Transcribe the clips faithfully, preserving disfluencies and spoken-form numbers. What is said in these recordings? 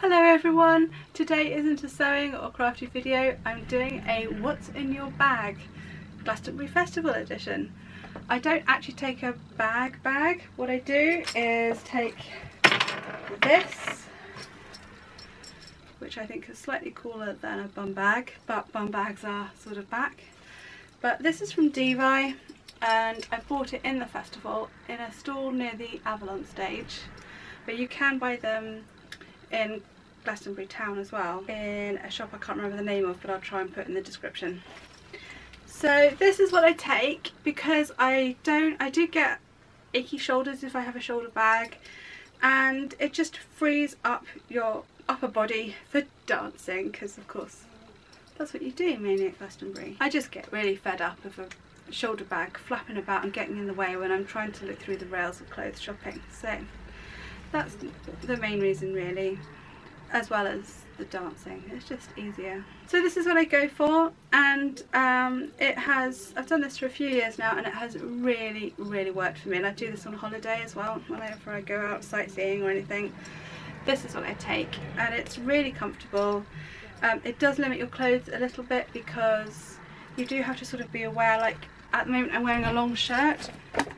Hello everyone, today isn't a sewing or crafty video, I'm doing a what's in your bag Glastonbury Festival edition. I don't actually take a bag bag, what I do is take this, which I think is slightly cooler than a bum bag, but bum bags are sort of back. But this is from Devi and I bought it in the festival in a stall near the Avalon stage, but you can buy them in Glastonbury town as well in a shop I can't remember the name of, but I'll try and put in the description. So this is what I take because I don't I do get achy shoulders if I have a shoulder bag, and it just frees up your upper body for dancing, because of course that's what you do mainly at Glastonbury. I just get really fed up of a shoulder bag flapping about and getting in the way when I'm trying to look through the rails of clothes shopping. So that's the main reason really, as well as the dancing. It's just easier. So this is what I go for, and um, it has, I've done this for a few years now and it has really really worked for me, and I do this on holiday as well whenever I go out sightseeing or anything. This is what I take and it's really comfortable. Um, it does limit your clothes a little bit because you do have to sort of be aware, like at the moment I'm wearing a long shirt,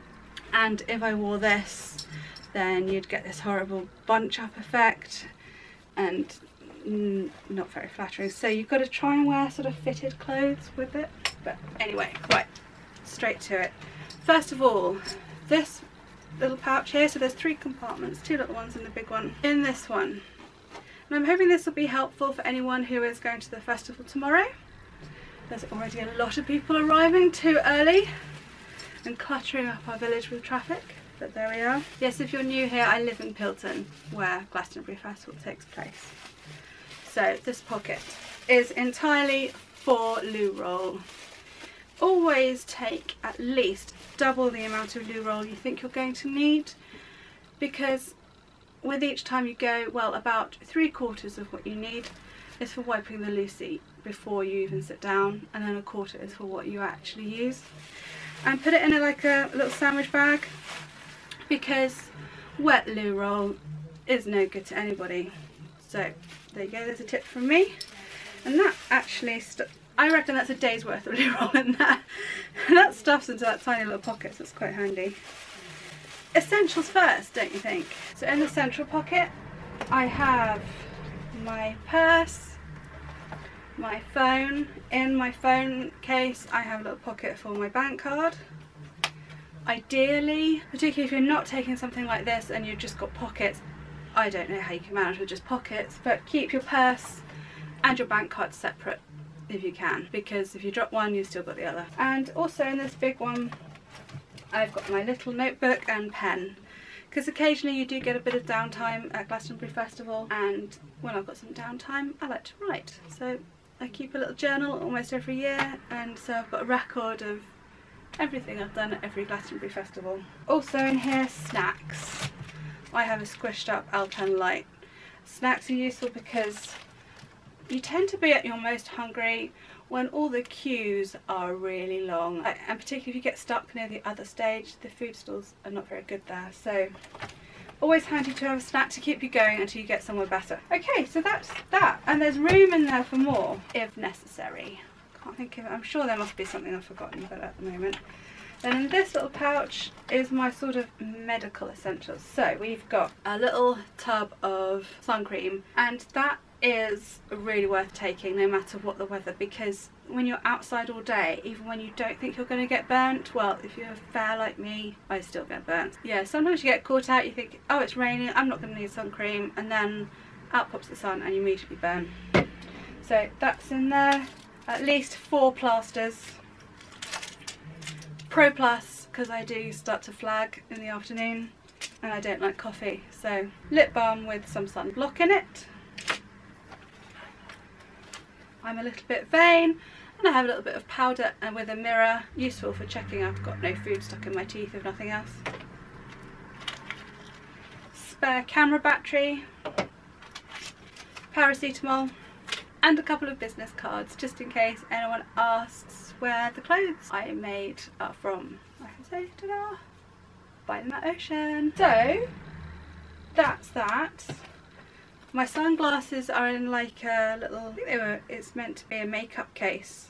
and if I wore this then you'd get this horrible bunch up effect and mm, not very flattering. So you've got to try and wear sort of fitted clothes with it. But anyway, right, straight to it. First of all, this little pouch here, so there's three compartments, two little ones and a big one. In this one, and I'm hoping this will be helpful for anyone who is going to the festival tomorrow. There's already a lot of people arriving too early and cluttering up our village with traffic. But there we are. Yes, if you're new here, I live in Pilton where Glastonbury Festival takes place. So this pocket is entirely for loo roll. Always take at least double the amount of loo roll you think you're going to need, because with each time you go, well, about three quarters of what you need is for wiping the loo seat before you even sit down, and then a quarter is for what you actually use. And put it in a, like a little sandwich bag, because wet loo roll is no good to anybody. So there you go, there's a tip from me. And that actually, st I reckon that's a day's worth of loo roll in there. And that stuffs into that tiny little pocket, so it's quite handy. Essentials first, don't you think? So in the central pocket I have my purse, my phone. In my phone case I have a little pocket for my bank card. Ideally, particularly if you're not taking something like this and you've just got pockets, I don't know how you can manage with just pockets, but keep your purse and your bank card separate if you can, because if you drop one you've still got the other. And also in this big one I've got my little notebook and pen, because occasionally you do get a bit of downtime at Glastonbury Festival, and when I've got some downtime I like to write. So I keep a little journal almost every year, and so I've got a record of everything I've done at every Glastonbury Festival. Also in here, snacks. I have a squished up Alpen Light. Snacks are useful because you tend to be at your most hungry when all the queues are really long, and particularly if you get stuck near the other stage, the food stalls are not very good there. So always handy to have a snack to keep you going until you get somewhere better. Okay, so that's that, and there's room in there for more if necessary. Can't think of it. I'm sure there must be something I've forgotten, but at the moment. Then in this little pouch is my sort of medical essentials. So we've got a little tub of sun cream, and that is really worth taking no matter what the weather, because when you're outside all day, even when you don't think you're going to get burnt, well, if you're fair like me, I still get burnt. Yeah, sometimes you get caught out, you think, oh, it's raining, I'm not going to need sun cream, and then out pops the sun and you immediately burn. So that's in there. At least four plasters. Pro Plus, because I do start to flag in the afternoon and I don't like coffee. So lip balm with some sunblock in it. I'm a little bit vain and I have a little bit of powder and with a mirror, useful for checking I've got no food stuck in my teeth if nothing else. Spare camera battery, paracetamol, and a couple of business cards just in case anyone asks where the clothes I made are from. I can say, ta-da, by the ocean. So that's that. My sunglasses are in like a little, I think they were, it's meant to be a makeup case,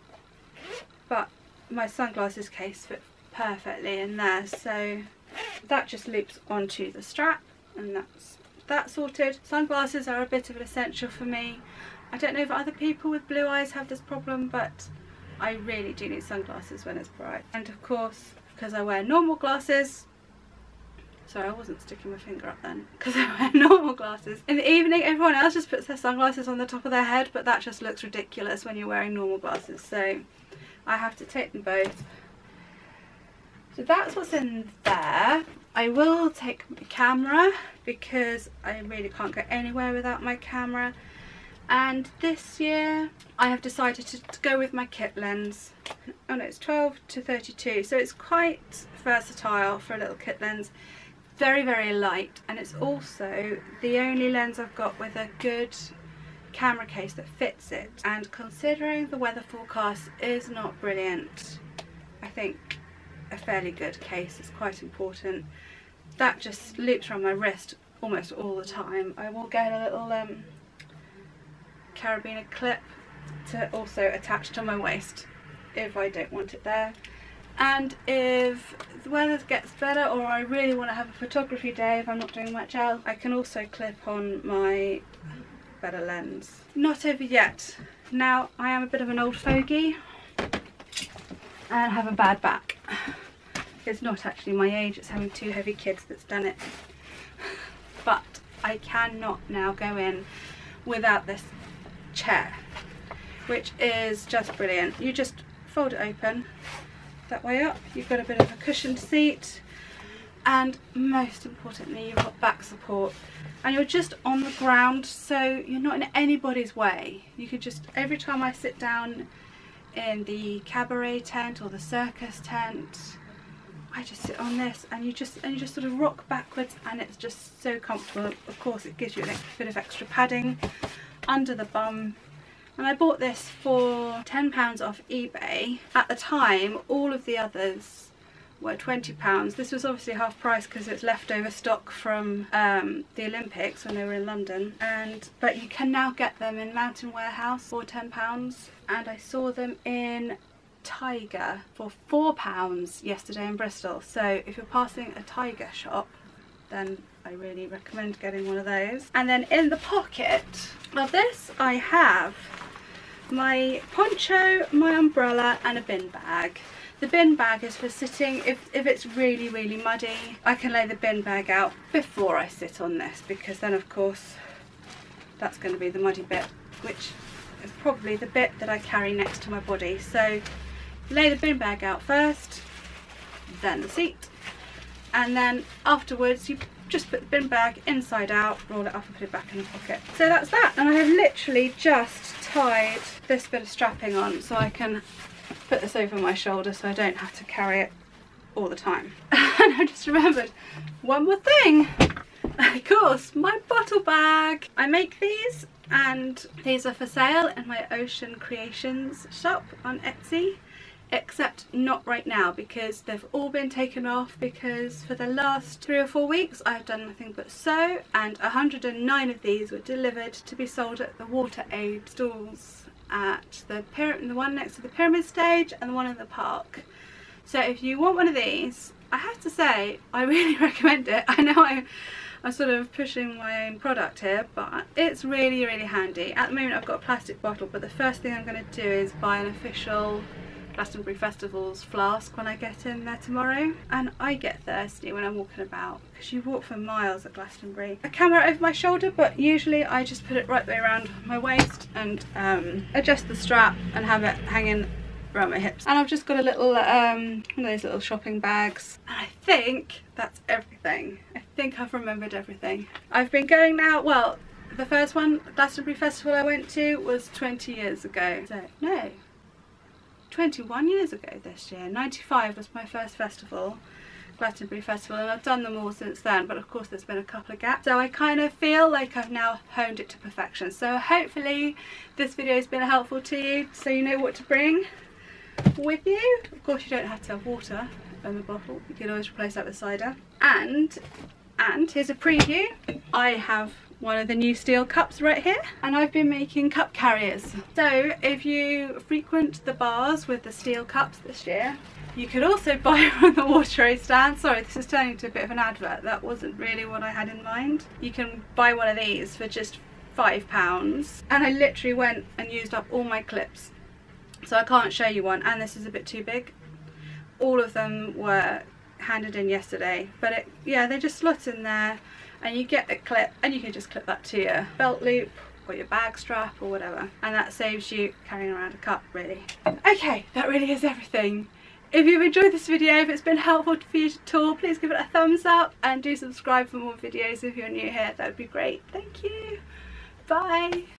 but my sunglasses case fit perfectly in there, so that just loops onto the strap and that's that sorted. Sunglasses are a bit of an essential for me. I don't know if other people with blue eyes have this problem, but I really do need sunglasses when it's bright. And of course, because I wear normal glasses, sorry I wasn't sticking my finger up then, because I wear normal glasses. In the evening everyone else just puts their sunglasses on the top of their head, but that just looks ridiculous when you're wearing normal glasses, so I have to take them both. So that's what's in there. I will take my camera because I really can't go anywhere without my camera. And this year I have decided to, to go with my kit lens. Oh no, it's twelve to thirty-two, so it's quite versatile for a little kit lens. Very, very light, and it's also the only lens I've got with a good camera case that fits it. And considering the weather forecast is not brilliant, I think a fairly good case is quite important. That just loops around my wrist almost all the time. I will get a little um, carabiner clip to also attach to my waist if I don't want it there. And if the weather gets better or I really want to have a photography day, if I'm not doing much else, I can also clip on my better lens. Not over yet. Now I am a bit of an old fogey and have a bad back. It's not actually my age, it's having two heavy kids that's done it. But I cannot now go in without this chair, which is just brilliant. You just fold it open that way up, you've got a bit of a cushioned seat, and most importantly you've got back support, and you're just on the ground, so you're not in anybody's way. You could just, every time I sit down in the cabaret tent or the circus tent, I just sit on this and you just and you just sort of rock backwards, and it's just so comfortable. Of course it gives you a bit of extra padding under the bum. And I bought this for ten pounds off eBay. At the time all of the others were twenty pounds. This was obviously half price because it's leftover stock from um, the Olympics when they were in London. And but you can now get them in Mountain Warehouse for ten pounds, and I saw them in Tiger for four pounds yesterday in Bristol. So if you're passing a Tiger shop, then I really recommend getting one of those. And then in the pocket of this I have my poncho, my umbrella and a bin bag. The bin bag is for sitting, if, if it's really really muddy, I can lay the bin bag out before I sit on this, because then of course that's going to be the muddy bit, which is probably the bit that I carry next to my body. So lay the bin bag out first, then the seat, and then afterwards you just put the bin bag inside out, roll it up and put it back in the pocket. So that's that, and I have literally just tied this bit of strapping on so I can put this over my shoulder so I don't have to carry it all the time. And I just remembered one more thing, of course, my bottle bag. I make these and these are for sale in my Ocean Creations shop on Etsy. Except not right now because they've all been taken off, because for the last three or four weeks I've done nothing but sew, and one hundred and nine of these were delivered to be sold at the Water Aid stalls at the pyramid, the one next to the pyramid stage and the one in the park. So if you want one of these, I have to say I really recommend it. I know I, I'm sort of pushing my own product here, but it's really really handy. At the moment I've got a plastic bottle, but the first thing I'm going to do is buy an official Glastonbury Festival's flask when I get in there tomorrow. And I get thirsty when I'm walking about, because you walk for miles at Glastonbury. A camera over my shoulder, but usually I just put it right the way around my waist and um, adjust the strap and have it hanging around my hips. And I've just got a little um, one of those little shopping bags. And I think that's everything. I think I've remembered everything. I've been going now, well, the first one, Glastonbury Festival I went to, was twenty years ago. So, no. twenty-one years ago this year. ninety-five was my first festival, Glastonbury Festival, and I've done them all since then, but of course there's been a couple of gaps. So I kind of feel like I've now honed it to perfection. So hopefully this video has been helpful to you, so you know what to bring with you. Of course you don't have to have water in the bottle, you can always replace that with cider. And, and here's a preview. I have one of the new steel cups right here, and I've been making cup carriers. So if you frequent the bars with the steel cups this year, you could also buy from the water stand. Sorry, this is turning into a bit of an advert. That wasn't really what I had in mind. You can buy one of these for just five pounds. And I literally went and used up all my clips. So I can't show you one, and this is a bit too big. All of them were handed in yesterday, but it, yeah, they just slot in there, and you get a clip, and you can just clip that to your belt loop or your bag strap or whatever, and that saves you carrying around a cup, really. Okay, that really is everything. If you've enjoyed this video, if it's been helpful for you at all, please give it a thumbs up and do subscribe for more videos if you're new here. That would be great. Thank you. Bye.